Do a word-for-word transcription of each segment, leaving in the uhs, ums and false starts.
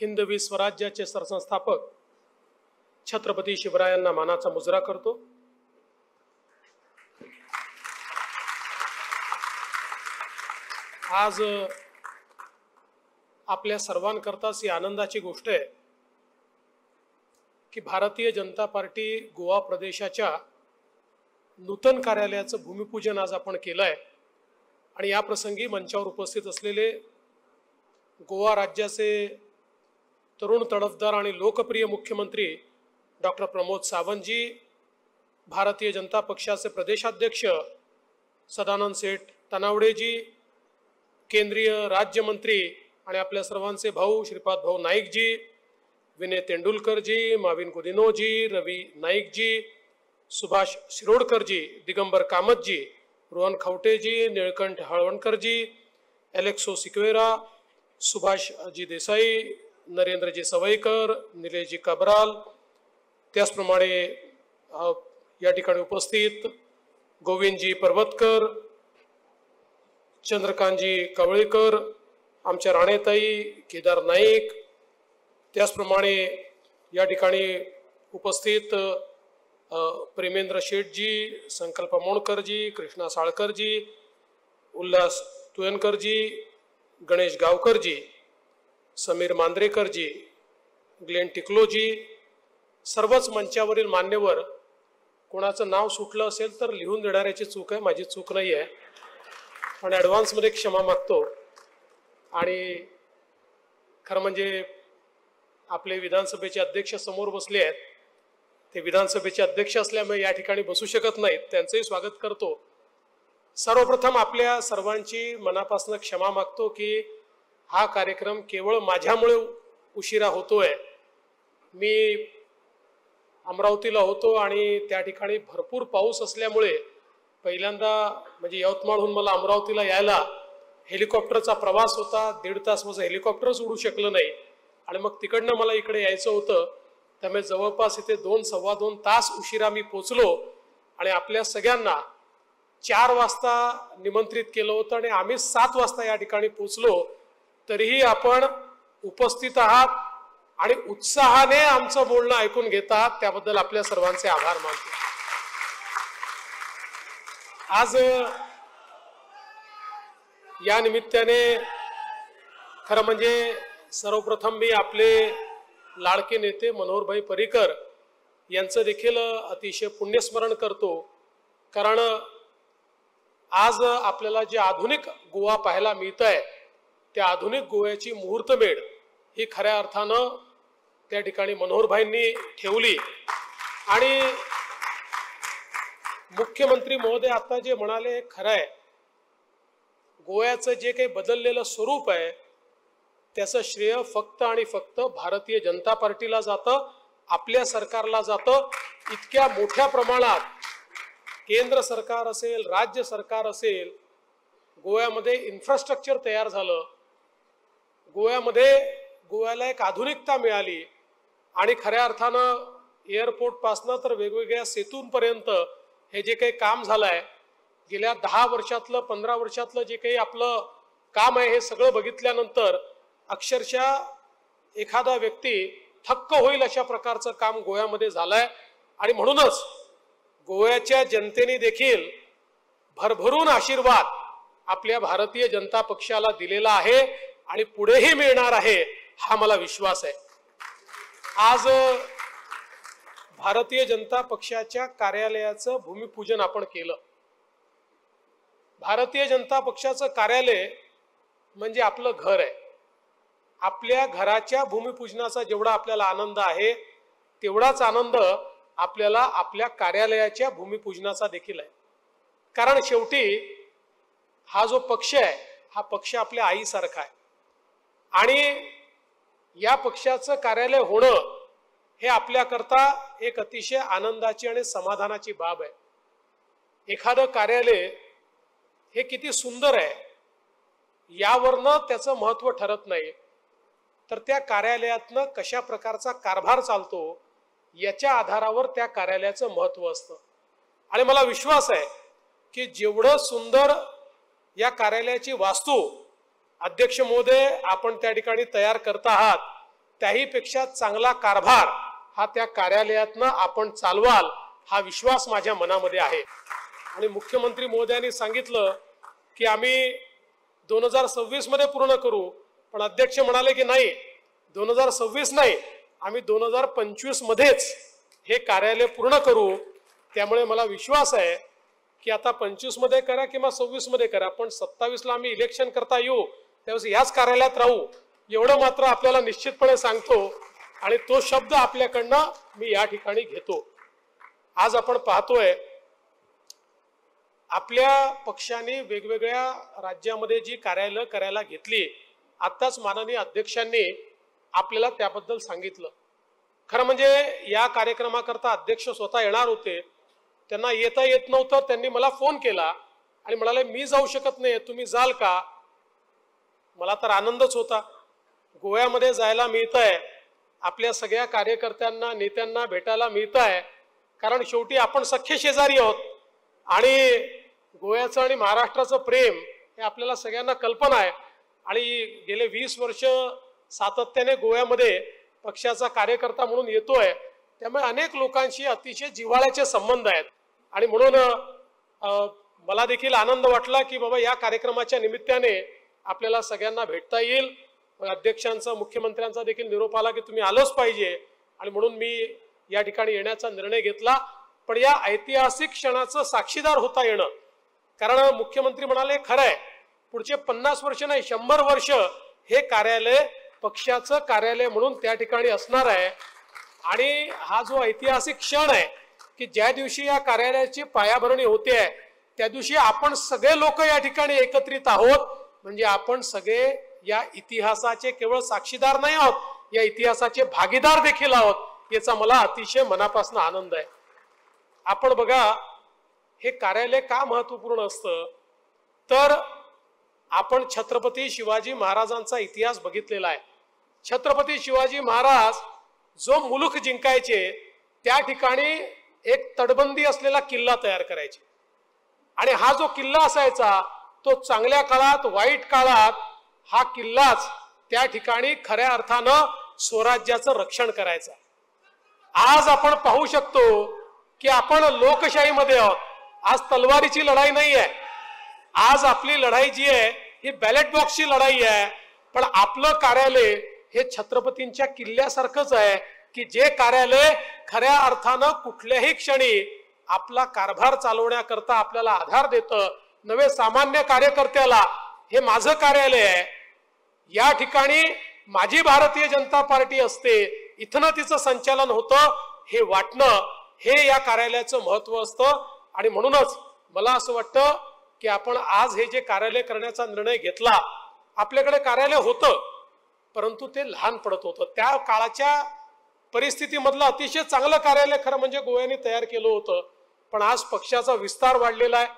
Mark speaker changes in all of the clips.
Speaker 1: हिंदवी स्वराज्याचे सरसंस्थापक छत्रपती शिवरायांना मानाचा मुजरा करतो। आज आपल्या सर्वांकरताच ही आनंदाची गोष्ट आहे की भारतीय जनता पार्टी गोवा प्रदेशाच्या नूतन कार्यालयाचं भूमिपूजन आज आपण केलं आहे। आणि या प्रसंगी मंचावर उपस्थित असलेले गोवा राज्याचे तरुण तडफदार आणि लोकप्रिय मुख्यमंत्री डॉक्टर प्रमोद सावंतजी, भारतीय जनता पक्षाचे प्रदेशाध्यक्ष सदानंद सेठ तनावडेजी, केंद्रीय राज्यमंत्री आणि आपल्या सर्वांचे भाऊ श्रीपाद भाऊ नाईकजी, विनय तेंडुलकरजी, माविन गुदिनोजी, रवी नाईकजी, सुभाष शिरोडकरजी, दिगंबर कामतजी, रोहन खवटेजी, निळकंठ हळवणकरजी, एलेक्सो सिक्वेरा, सुभाषजी देसाई, नरेंद्रजी सवईकर, निलेशजी कबराल, त्याचप्रमाणे या ठिकाणी उपस्थित गोविंदजी पर्वतकर, चंद्रकांतजी कवळेकर, आमच्या राणेताई, केदार नाईक, त्याचप्रमाणे या ठिकाणी उपस्थित प्रेमेंद्र शेठजी, संकल्प मोणकरजी, कृष्णा साळकरजी, उल्हास तुयनकरजी, गणेश गावकरजी, समीर मांद्रेकरजी, ग्लेन टिकलोजी, सर्वच मंचावरील मान्यवर। कोणाचं नाव सुटलं असेल तर लिहून देणाऱ्याची चूक आहे, माझी चूक नाही आहे, पण ॲडव्हान्समध्ये क्षमा मागतो। आणि खरं म्हणजे आपले विधानसभेचे अध्यक्ष समोर बसले आहेत, ते विधानसभेचे अध्यक्ष असल्यामुळे या ठिकाणी बसू शकत नाहीत, त्यांचंही स्वागत करतो। सर्वप्रथम आपल्या सर्वांची मनापासून क्षमा मागतो की हा कार्यक्रम केवळ माझ्यामुळे उशिरा होतोय। मी अमरावतीला होतो आणि त्या ठिकाणी भरपूर पाऊस असल्यामुळे पहिल्यांदा म्हणजे यवतमाळहून मला अमरावतीला यायला हेलिकॉप्टरचा प्रवास होता, दीड तास माझं हेलिकॉप्टरच उडू शकलं नाही आणि मग तिकडनं मला इकडे यायचं होतं, त्यामुळे जवळपास इथे दोन सव्वा दोन तास उशिरा मी पोचलो। आणि आपल्या सगळ्यांना चार वाजता निमंत्रित केलं होतं आणि आम्ही सात वाजता या ठिकाणी पोचलो, तरीही आपण उपस्थित आहात आणि उत्साहाने आमचं बोलणं ऐकून घेत आहात, त्याबद्दल आपल्या सर्वांचे आभार मानतो। आज या निमित्ताने खरं म्हणजे सर्वप्रथम मी आपले लाडके नेते मनोहरभाई पर्रिकर यांचं देखील अतिशय पुण्यस्मरण करतो, कारण आज आपल्याला जे आधुनिक गोवा पाहायला मिळत आहे त्या आधुनिक गोव्याची मुहूर्तमेढ ही खऱ्या अर्थानं त्या ठिकाणी मनोहरभाईंनी ठेवली। आणि मुख्यमंत्री महोदय आता जे म्हणाले खरं आहे, गोव्याचं जे काही बदललेलं स्वरूप आहे त्याचं श्रेय फक्त आणि फक्त भारतीय जनता पार्टीला जातं, आपल्या सरकारला जातं। इतक्या मोठ्या प्रमाणात केंद्र सरकार असेल, राज्य सरकार असेल, गोव्यामध्ये इन्फ्रास्ट्रक्चर तयार झालं, गोव्यामध्ये गोव्याला एक आधुनिकता मिळाली आणि खऱ्या अर्थानं एअरपोर्टपासनं तर वेगवेगळ्या सेतूंपर्यंत हे जे काही काम झालं आहे, गेल्या दहा वर्षातलं पंधरा वर्षातलं जे काही आपलं काम आहे हे सगळं बघितल्यानंतर अक्षरशः एखादा व्यक्ती थक्क होईल अशा प्रकारचं काम गोव्यामध्ये झालंय। आणि म्हणूनच गोव्याच्या जनतेने देखील भरभरून आशीर्वाद आपल्या भारतीय जनता पक्षाला दिलेला आहे आणि पुढेही मिळणार आहे, हा मला विश्वास आहे। आज भारतीय जनता पक्षाच्या कार्यालयाचं भूमिपूजन आपण केलं। भारतीय जनता पक्षाचं कार्यालय म्हणजे आपलं घर आहे। आपल्या घराच्या भूमिपूजनाचा जेवढा आपल्याला आनंद आहे तेवढाच आनंद आपल्याला आपल्या कार्यालयाच्या भूमिपूजनाचा देखील आहे, कारण शेवटी हा जो पक्ष आहे हा पक्ष आपल्या आईसारखा आहे आणि या पक्षाचं कार्यालय होणं हे आपल्याकरता एक अतिशय आनंदाची आणि समाधानाची बाब आहे। एखादं कार्यालय हे किती सुंदर आहे यावरनं त्याचं महत्त्व ठरत नाही, तर त्या कार्यालयातनं कशा प्रकारचा कारभार चालतो याच्या आधारावर त्या कार्यालयाचं महत्त्व असतं। आणि मला विश्वास आहे की जेवढं सुंदर या कार्यालयाची वास्तू अध्यक्ष महोदय आपण त्या ठिकाणी तयार करत आहात त्याहीपेक्षा चांगला कारभार हा त्या कार्यालयातनं आपण चालवाल हा विश्वास माझ्या मनामध्ये आहे। आणि मुख्यमंत्री महोदयांनी सांगितलं की आम्ही दोन हजार सव्वीस मध्ये पूर्ण करू, पण अध्यक्ष म्हणाले की नाही, दोन हजार सव्वीस नाही, आम्ही दोन हजार पंचवीस मध्येच हे कार्यालय पूर्ण करू। त्यामुळे मला विश्वास आहे की आता पंचवीस मध्ये करा किंवा सव्वीस मध्ये करा, पण सत्तावीस ला आम्ही इलेक्शन करता येऊ त्यावेळेस याच कार्यालयात राहू, एवढं मात्र आपल्याला निश्चितपणे सांगतो आणि तो शब्द आपल्याकडनं मी या ठिकाणी घेतो। आज आपण पाहतोय आपल्या पक्षाने वेगवेगळ्या राज्यामध्ये जी कार्यालय करायला घेतली, आताच माननीय अध्यक्षांनी आपल्याला त्याबद्दल सांगितलं। खरं म्हणजे या कार्यक्रमाकरता अध्यक्ष स्वतः येणार होते, त्यांना येता येत नव्हतं, त्यांनी मला फोन केला आणि म्हणाले मी जाऊ शकत नाही, तुम्ही जाल का? मला तर आनंदच होता, गोव्यामध्ये जायला मिळतंय, आपल्या सगळ्या कार्यकर्त्यांना नेत्यांना भेटायला मिळतंय, कारण शेवटी आपण सख्खे शेजारी आहोत आणि गोव्याचं आणि महाराष्ट्राचं प्रेम हे आपल्याला सगळ्यांना कल्पना आहे। आणि गेले वीस वर्ष सातत्याने गोव्यामध्ये पक्षाचा कार्यकर्ता म्हणून येतोय, त्यामुळे अनेक लोकांशी अतिशय जिव्हाळ्याचे संबंध आहेत आणि म्हणून मला देखील आनंद वाटला की बाबा या कार्यक्रमाच्या निमित्ताने आपल्याला सगळ्यांना भेटता येईल। अध्यक्षांचा मुख्यमंत्र्यांचा देखील निरोप आला की तुम्ही आलोच पाहिजे आणि म्हणून मी या ठिकाणी येण्याचा निर्णय घेतला। पण या ऐतिहासिक क्षणाचं साक्षीदार होता येणं, कारण मुख्यमंत्री म्हणाले खरं आहे पुढचे पन्नास वर्ष नाही शंभर वर्ष हे कार्यालय पक्षाचं कार्यालय म्हणून त्या ठिकाणी असणार आहे। आणि हा जो ऐतिहासिक क्षण आहे की ज्या दिवशी या कार्यालयाची पायाभरणी होते आहे त्या दिवशी आपण सगळे लोक या ठिकाणी एकत्रित आहोत, म्हणजे आपण सगळे या इतिहासाचे केवळ साक्षीदार नाही आहोत, या इतिहासाचे भागीदार देखील आहोत, याचा मला अतिशय मनापासून आनंद आहे। आपण बघा हे कार्यालय का महत्वपूर्ण असतं, तर आपण छत्रपती शिवाजी महाराजांचा इतिहास बघितलेला आहे। छत्रपती शिवाजी महाराज जो मुलुख जिंकायचे त्या ठिकाणी एक तटबंदी असलेला किल्ला तयार करायचे आणि हा जो किल्ला असायचा तो चांगल्या काळात वाईट काळात हा किल्लाच त्या ठिकाणी खऱ्या अर्थानं स्वराज्याचं रक्षण करायचा। आज आपण पाहू शकतो की आपण लोकशाहीमध्ये आहोत, आज तलवारीची लढाई नाही आहे, आज आपली लढाई जी आहे ही बॅलेट बॉक्सची लढाई आहे। पण आपलं कार्यालय हे छत्रपतींच्या किल्ल्यासारखंच आहे की जे कार्यालय खऱ्या अर्थानं कुठल्याही क्षणी आपला कारभार चालवण्याकरता आपल्याला आधार देतं। नवे सामान्य कार्यकर्त्याला हे माझं कार्यालय आहे, या ठिकाणी माझी भारतीय जनता पार्टी असते, इथनं तिचं संचालन होतं, हे वाटणं हे या कार्यालयाचं महत्व असतं। आणि म्हणूनच मला असं वाटतं की आपण आज हे जे कार्यालय करण्याचा निर्णय घेतला, आपल्याकडे कार्यालय होतं परंतु ते लहान पडत होतं, त्या काळाच्या परिस्थितीमधलं अतिशय चांगलं कार्यालय खरं म्हणजे गोव्याने तयार केलं होतं। पण आज पक्षाचा विस्तार वाढलेला आहे,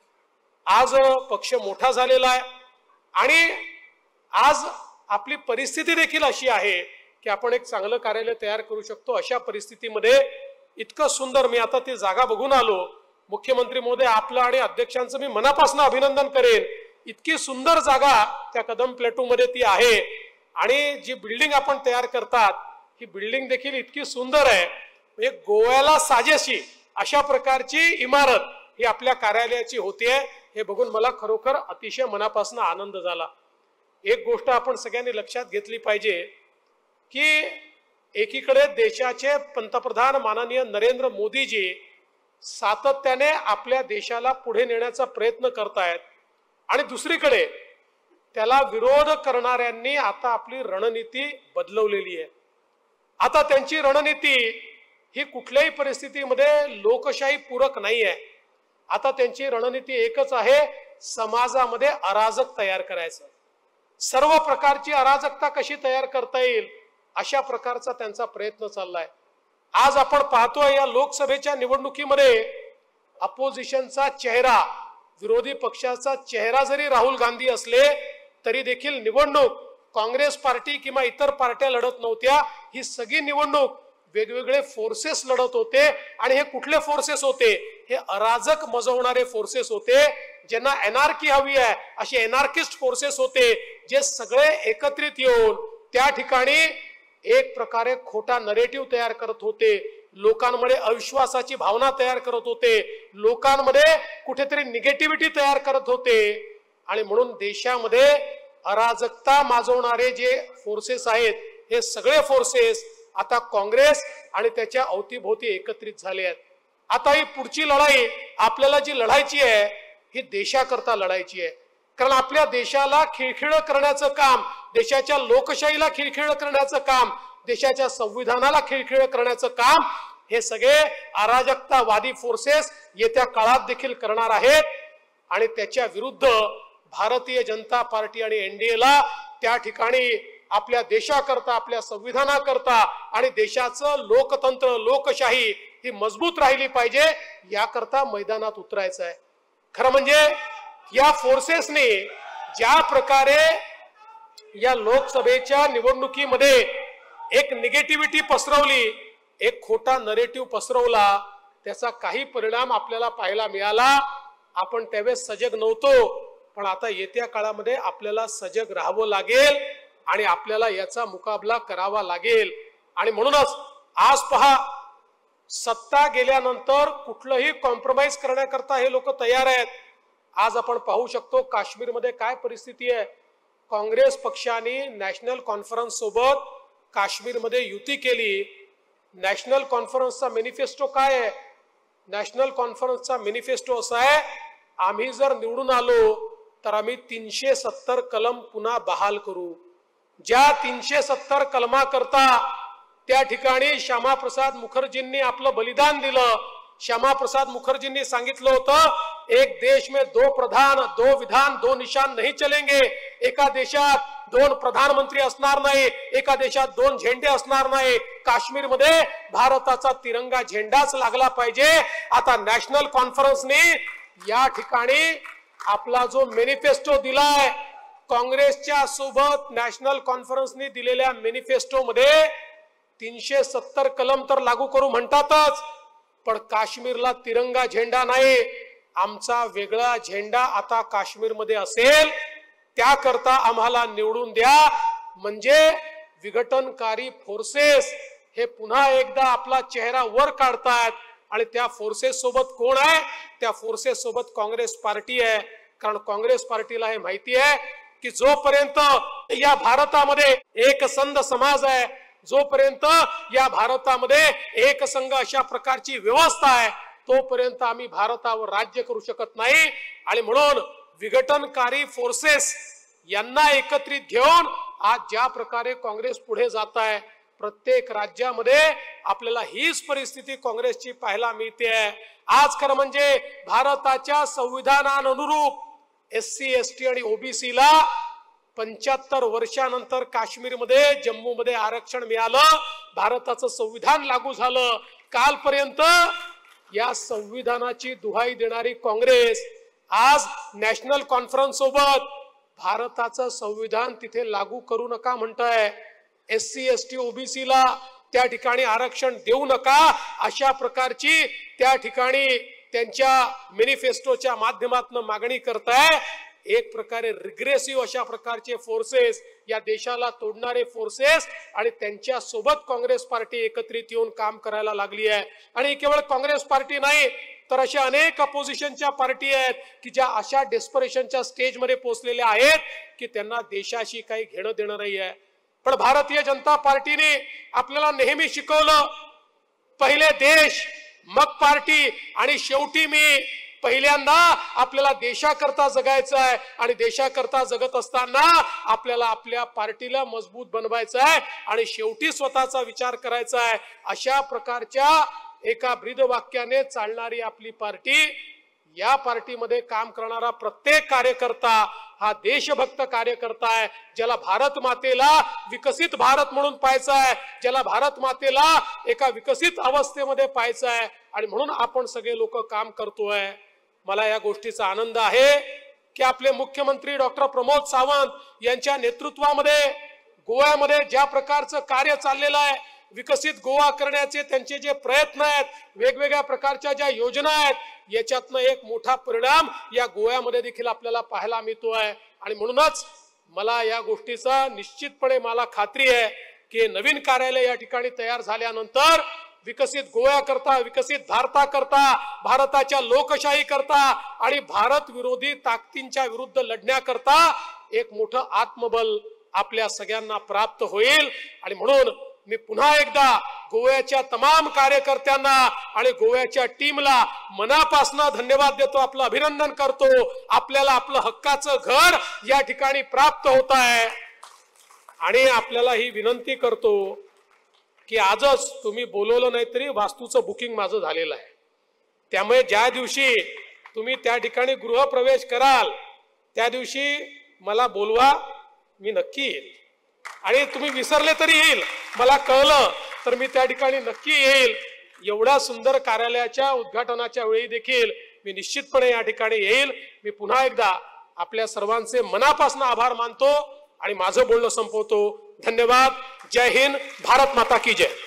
Speaker 1: आज पक्ष मोठा झालेला आहे आणि आज आपली परिस्थिती देखील अशी आहे की आपण एक चांगलं कार्यालय तयार करू शकतो। अशा परिस्थितीमध्ये इतकं सुंदर, मी आता ती जागा बघून आलो, मुख्यमंत्री महोदय आपलं आणि अध्यक्षांचं मी मनापासून अभिनंदन करेन, इतकी सुंदर जागा त्या कदम प्लेटू मध्ये ती आहे आणि जी बिल्डिंग आपण तयार करतात ही बिल्डिंग देखील इतकी सुंदर आहे, म्हणजे गोव्याला साजेशी अशा प्रकारची इमारत ही आपल्या कार्यालयाची होतीये, हे बघून मला खरोखर अतिशय मनापासून आनंद झाला। एक गोष्ट आपण सगळ्यांनी लक्षात घेतली पाहिजे की एकीकडे देशाचे पंतप्रधान माननीय नरेंद्र मोदीजी सातत्याने आपल्या देशाला पुढे नेण्याचा प्रयत्न करतायत आणि दुसरीकडे त्याला विरोध करणाऱ्यांनी आता आपली रणनीती बदलवलेली आहे। आता त्यांची रणनीती ही कुठल्याही परिस्थितीमध्ये लोकशाही पूरक नाही आहे, आता त्यांची रणनीती एकच आहे, समाजामध्ये अराजक तयार करायचं, सर्व प्रकारची अराजकता कशी तयार करता येईल अशा प्रकारचा त्यांचा प्रयत्न चाललाय। आज आपण पाहतोय या लोकसभेच्या निवडणुकीमध्ये अपोजिशनचा चेहरा, विरोधी पक्षाचा चेहरा जरी राहुल गांधी असले तरी देखील निवडणूक काँग्रेस पार्टी किंवा इतर पार्ट्या लढत नव्हत्या, ही सगळी निवडणूक वेगवेगळे फोर्सेस लढत होते आणि हे कुठले फोर्सेस होते, हे अराजक मजवणारे फोर्सेस होते, ज्यांना एनार्की हवी आहे असे एनार्किस्ट फोर्सेस होते, जे सगळे एकत्रित येऊन त्या ठिकाणी एक प्रकारे खोटा नरेटिव्ह तयार करत होते, लोकांमध्ये अविश्वासाची भावना तयार करत होते, लोकांमध्ये कुठेतरी निगेटिव्हिटी तयार करत होते। आणि म्हणून देशामध्ये अराजकता माजवणारे जे फोर्सेस आहेत, हे सगळे फोर्सेस आता काँग्रेस आणि त्याच्या अवतीभोवती एकत्रित झाले आहेत। आता ही पुढची लढाई आपल्याला जी लढायची आहे ही देशाकरता लढायची आहे, कारण आपल्या देशाला खिळखिळ करण्याचं काम, देशाच्या लोकशाहीला खिळखिळ करण्याचं काम, देशाच्या संविधानाला खिळखिळ करण्याचं काम हे सगळे अराजकतावादी फोर्सेस येत्या काळात देखील करणार आहेत। आणि त्याच्या विरुद्ध भारतीय जनता पार्टी आणि एनडीएला त्या ठिकाणी आपल्या देशाकरता, आपल्या संविधानाकरता आणि देशाचं लोकतंत्र, लोकशाही ही मजबूत राहिली पाहिजे, याकरता मैदानात उतरायचं आहे। खरं म्हणजे या फोर्सेसने ज्या प्रकारे या लोकसभेच्या निवडणुकीमध्ये एक निगेटिव्हिटी पसरवली, एक खोटा नरेटिव्ह पसरवला, त्याचा काही परिणाम आपल्याला पाहायला मिळाला। आपण त्यावेळेस सजग नव्हतो, पण आता येत्या काळामध्ये आपल्याला सजग राहावं लागेल आणि आपल्याला याचा मुकाबला करावा लागेल। आणि म्हणूनच आज पहा, सत्ता गेल्यानंतर कुठलंही कॉम्प्रोमाइज करण्याकरता हे लोक तयार आहेत। आज आपण पाहू शकतो काश्मीरमध्ये काय परिस्थिती आहे। काँग्रेस पक्षाने नॅशनल कॉन्फरन्स सोबत काश्मीरमध्ये युती केली। नॅशनल कॉन्फरन्सचा मॅनिफेस्टो काय आहे? नॅशनल कॉन्फरन्सचा मॅनिफेस्टो असा आहे, आम्ही जर निवडून आलो तर आम्ही तीनशे सत्तर कलम पुन्हा बहाल करू। ज्या तीनशे सत्तर कलमा करता त्या ठिकाणी श्यामाप्रसाद मुखर्जींनी आपलं बलिदान दिलं। श्यामाप्रसाद मुखर्जींनी सांगितलं होतं, एक देश में दो प्रधान, दो विधान, दो निशान नहीं चलेंगे। एका देशात दोन प्रधानमंत्री असणार नाही, एका देशात दोन झेंडे असणार नाही, काश्मीरमध्ये भारताचा तिरंगा झेंडाच लागला पाहिजे। आता नॅशनल कॉन्फरन्सने या ठिकाणी आपला जो मॅनिफेस्टो दिलाय, काँग्रेसच्या सोबत नॅशनल कॉन्फरन्सने दिलेल्या मॅनिफेस्टो मध्ये तीनशे सत्तर कलम तर लागू करू म्हणतातच, पण काश्मीरला तिरंगा झेंडा नाही, आमचा वेगळा झेंडा आता काश्मीरमध्ये असेल, त्याकरता आम्हाला निवडून द्या। म्हणजे विघटनकारी फोर्सेस हे पुन्हा एकदा आपला चेहरा वर काढतायत। आणि त्या फोर्सेस सोबत कोण आहे? त्या फोर्सेस सोबत काँग्रेस पार्टी आहे। कारण काँग्रेस पार्टीला हे माहिती आहे की जोपर्यंत या भारतामध्ये एकसंध समाज आहे, जोपर्यंत या भारतामध्ये एकसंघ अशा प्रकारची व्यवस्था आहे, तोपर्यंत आम्ही भारतावर राज्य करू शकत नाही। आणि म्हणून विघटनकारी फोर्सेस यांना एकत्रित घेऊन आज ज्या प्रकारे काँग्रेस पुढे जात आहे, प्रत्येक राज्यामध्ये आपल्याला हीच परिस्थिती काँग्रेसची पाहायला मिळते आहे। आज खरं म्हणजे भारताच्या संविधानानुरूप एससी एसटी आणि ओबीसीला पंच्याहत्तर वर्षानंतर काश्मीरमध्ये, जम्मूमध्ये आरक्षण मिळालं, भारताचं संविधान लागू झालं। कालपर्यंत या संविधानाची दुहाई देणारी काँग्रेस आज नॅशनल कॉन्फरन्स सोबत भारताचं संविधान तिथे लागू करू नका म्हणताय, एससी एसटी ओबीसीला त्या ठिकाणी आरक्षण देऊ नका, अशा प्रकारची त्या ठिकाणी त्यांच्या मॅनिफेस्टोच्या माध्यमातून मागणी करताय। एक प्रकारे रिग्रेसिव्ह अशा प्रकारचे फोर्सेस, या देशाला तोडणारे फोर्सेस आणि त्यांच्या सोबत काँग्रेस पार्टी एकत्रित येऊन काम करायला लागली आहे। आणि केवळ काँग्रेस पार्टी नाही तर अशा अनेक अपोजिशनच्या पार्टी आहेत की ज्या अशा डेस्परेशनच्या स्टेजमध्ये पोहोचलेल्या आहेत की त्यांना देशाशी काही घेणं देणं नाही आहे। पण भारतीय जनता पार्टीने आपल्याला नेहमी शिकवलं, पहिले देश मग पार्टी आणि शेवटी मी। पहिल्यांदा आपल्याला देशाकरता जगायचं आहे आणि देशाकरता जगत असताना आपल्याला आपल्या पार्टीला मजबूत बनवायचं आहे आणि शेवटी स्वतःचा विचार करायचा आहे। अशा प्रकारच्या एका ब्रीद वाक्याने चालणारी आपली पार्टी, या पार्टीमध्ये काम करणारा प्रत्येक कार्यकर्ता हा देशभक्त कार्यकर्ता आहे, ज्याला भारत मातेला विकसित भारत म्हणून पाहायचं आहे, ज्याला भारत मातेला एका विकसित अवस्थेमध्ये पाहायचं आहे। आणि म्हणून आपण सगळे लोक काम करतोय। मला या गोष्टीचा आनंद आहे की आपले मुख्यमंत्री डॉक्टर प्रमोद सावंत यांच्या नेतृत्वामध्ये गोव्यामध्ये ज्या प्रकारचं कार्य चाललेलं आहे, विकसित गोवा करण्याचे त्यांचे जे प्रयत्न आहेत, वेगवेगळ्या प्रकारच्या ज्या योजना आहेत, याच्यातनं एक मोठा परिणाम या गोव्यामध्ये देखील आपल्याला पाहायला मिळतोय। आणि म्हणूनच मला या गोष्टीचा निश्चितपणे मला खात्री आहे की हे नवीन कार्यालय या ठिकाणी तयार झाल्यानंतर विकसित गोव्याकरता, विकसित भारताकरता, भारताच्या लोकशाही करता आणि भारत विरोधी ताकदींच्या विरुद्ध लढण्याकरता एक मोठं आत्मबल आपल्या सगळ्यांना प्राप्त होईल। आणि म्हणून मी पुन्हा एकदा गोव्याच्या तमाम कार्यकर्त्यांना आणि गोव्याच्या टीमला मनापासून धन्यवाद देतो, आपलं अभिनंदन करतो। आपल्याला आपलं हक्काचं घर या ठिकाणी प्राप्त होत आहे आणि आपल्याला ही विनंती करतो की आजच तुम्ही बोलवलं नाही तरी वास्तूचं बुकिंग माझं झालेलं आहे, त्यामुळे ज्या दिवशी तुम्ही त्या ठिकाणी गृहप्रवेश कराल त्या दिवशी मला बोलवा, मी नक्की येईल। आणि तुम्ही विसरले तरी येईल, मला कळलं तर मी त्या ठिकाणी नक्की येईल। एवढ्या सुंदर कार्यालयाच्या उद्घाटनाच्या वेळी देखील मी निश्चितपणे या ठिकाणी येईल। मी पुन्हा एकदा आपल्या सर्वांचे मनापासून आभार मानतो आणि माझं बोलणं संपवतो। धन्यवाद। जय हिंद। भारत माता की जय।